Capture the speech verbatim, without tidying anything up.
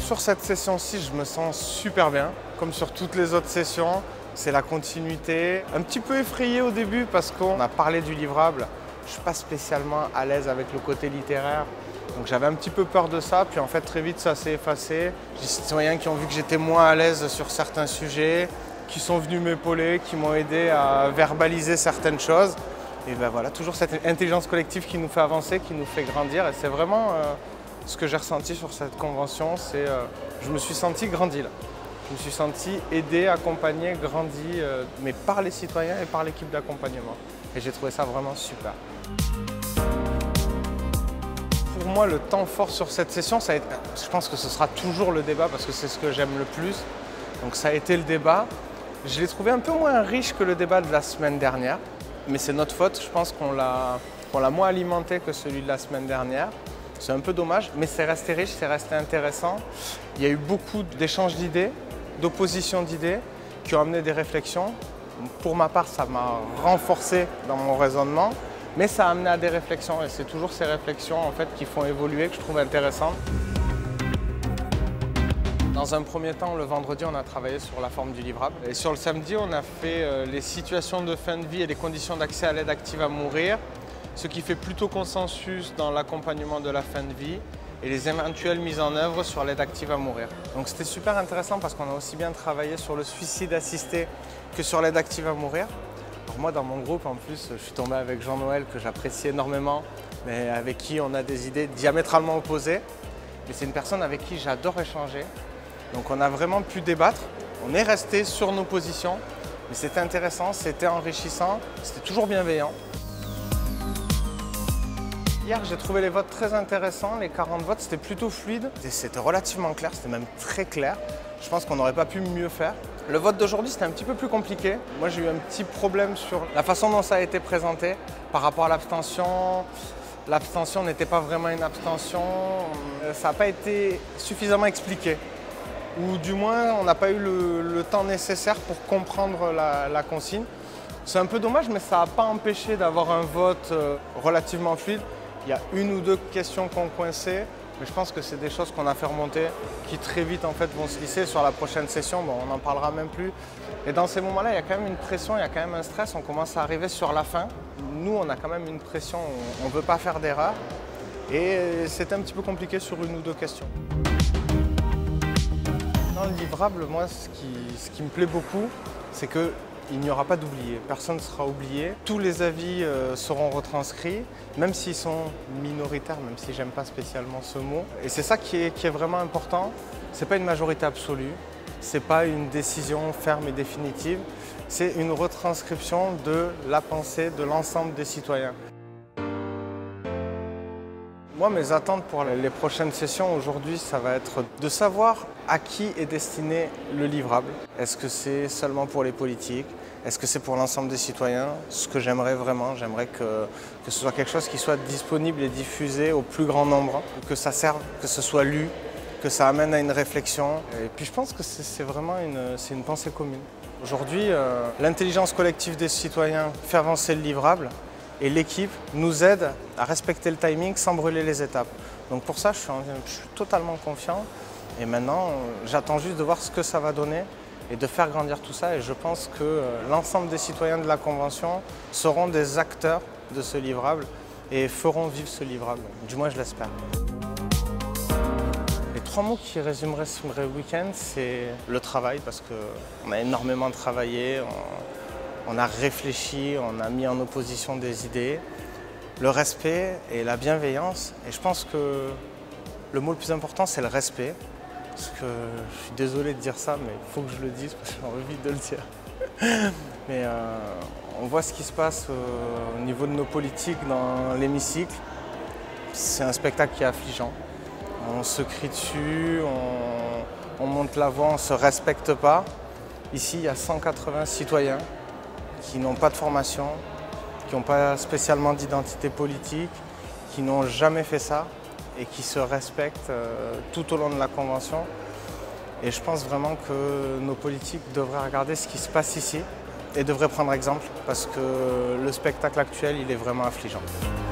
Sur cette session-ci, je me sens super bien, comme sur toutes les autres sessions. C'est la continuité. Un petit peu effrayé au début parce qu'on a parlé du livrable. Je ne suis pas spécialement à l'aise avec le côté littéraire. Donc j'avais un petit peu peur de ça, puis en fait très vite ça s'est effacé. J'ai des citoyens qui ont vu que j'étais moins à l'aise sur certains sujets, qui sont venus m'épauler, qui m'ont aidé à verbaliser certaines choses. Et ben voilà, toujours cette intelligence collective qui nous fait avancer, qui nous fait grandir. Et c'est vraiment euh, ce que j'ai ressenti sur cette convention, c'est euh, je me suis senti grandi là. Je me suis senti aidé, accompagné, grandi, euh, mais par les citoyens et par l'équipe d'accompagnement. Et j'ai trouvé ça vraiment super. Pour moi, le temps fort sur cette session, ça a été, je pense que ce sera toujours le débat parce que c'est ce que j'aime le plus. Donc ça a été le débat. Je l'ai trouvé un peu moins riche que le débat de la semaine dernière. Mais c'est notre faute, je pense qu'on l'a qu'on l'a moins alimenté que celui de la semaine dernière. C'est un peu dommage, mais c'est resté riche, c'est resté intéressant. Il y a eu beaucoup d'échanges d'idées, d'opposition d'idées qui ont amené des réflexions. Pour ma part, ça m'a renforcé dans mon raisonnement, mais ça a amené à des réflexions et c'est toujours ces réflexions en fait, qui font évoluer que je trouve intéressantes. Dans un premier temps, le vendredi, on a travaillé sur la forme du livrable. Et sur le samedi, on a fait les situations de fin de vie et les conditions d'accès à l'aide active à mourir, ce qui fait plutôt consensus dans l'accompagnement de la fin de vie et les éventuelles mises en œuvre sur l'aide active à mourir. Donc c'était super intéressant parce qu'on a aussi bien travaillé sur le suicide assisté que sur l'aide active à mourir. Alors moi, dans mon groupe, en plus, je suis tombé avec Jean-Noël, que j'apprécie énormément, mais avec qui on a des idées diamétralement opposées. Mais c'est une personne avec qui j'adore échanger. Donc on a vraiment pu débattre, on est resté sur nos positions, mais c'était intéressant, c'était enrichissant, c'était toujours bienveillant. Hier j'ai trouvé les votes très intéressants, les quarante votes, c'était plutôt fluide, c'était relativement clair, c'était même très clair. Je pense qu'on n'aurait pas pu mieux faire. Le vote d'aujourd'hui c'était un petit peu plus compliqué. Moi j'ai eu un petit problème sur la façon dont ça a été présenté par rapport à l'abstention. L'abstention n'était pas vraiment une abstention, ça n'a pas été suffisamment expliqué. Ou du moins on n'a pas eu le, le temps nécessaire pour comprendre la, la consigne. C'est un peu dommage, mais ça n'a pas empêché d'avoir un vote euh, relativement fluide. Il y a une ou deux questions qui ont coincé, mais je pense que c'est des choses qu'on a fait remonter, qui très vite en fait vont se lisser sur la prochaine session. Bon, on n'en parlera même plus. Et dans ces moments-là, il y a quand même une pression, il y a quand même un stress. On commence à arriver sur la fin. Nous, on a quand même une pression, on ne veut pas faire d'erreur. Et c'est un petit peu compliqué sur une ou deux questions. Dans le livrable, moi, ce qui, ce qui me plaît beaucoup, c'est qu'il n'y aura pas d'oubliés. Personne ne sera oublié. Tous les avis euh, seront retranscrits, même s'ils sont minoritaires, même si j'aime pas spécialement ce mot. Et c'est ça qui est, qui est vraiment important. Ce n'est pas une majorité absolue, ce n'est pas une décision ferme et définitive. C'est une retranscription de la pensée de l'ensemble des citoyens. Moi, mes attentes pour les prochaines sessions aujourd'hui, ça va être de savoir à qui est destiné le livrable. Est-ce que c'est seulement pour les politiques? Est-ce que c'est pour l'ensemble des citoyens? Ce que j'aimerais vraiment, j'aimerais que, que ce soit quelque chose qui soit disponible et diffusé au plus grand nombre, que ça serve, que ce soit lu, que ça amène à une réflexion. Et puis je pense que c'est vraiment une, c'est une pensée commune. Aujourd'hui, euh, l'intelligence collective des citoyens fait avancer le livrable. Et l'équipe nous aide à respecter le timing sans brûler les étapes. Donc pour ça, je suis, je suis totalement confiant. Et maintenant, j'attends juste de voir ce que ça va donner et de faire grandir tout ça. Et je pense que l'ensemble des citoyens de la Convention seront des acteurs de ce livrable et feront vivre ce livrable. Du moins, je l'espère. Les trois mots qui résumeraient ce week-end, c'est le travail, parce qu'on a énormément travaillé. On... On a réfléchi, on a mis en opposition des idées, le respect et la bienveillance. Et je pense que le mot le plus important, c'est le respect. Parce que je suis désolé de dire ça, mais il faut que je le dise parce que j'ai envie de le dire. Mais euh, on voit ce qui se passe euh, au niveau de nos politiques dans l'hémicycle. C'est un spectacle qui est affligeant. On se crie dessus, on, on monte la voix, on ne se respecte pas. Ici, il y a cent quatre-vingts citoyens qui n'ont pas de formation, qui n'ont pas spécialement d'identité politique, qui n'ont jamais fait ça et qui se respectent euh, tout au long de la Convention. Et je pense vraiment que nos politiques devraient regarder ce qui se passe ici et devraient prendre exemple parce que le spectacle actuel, il est vraiment affligeant.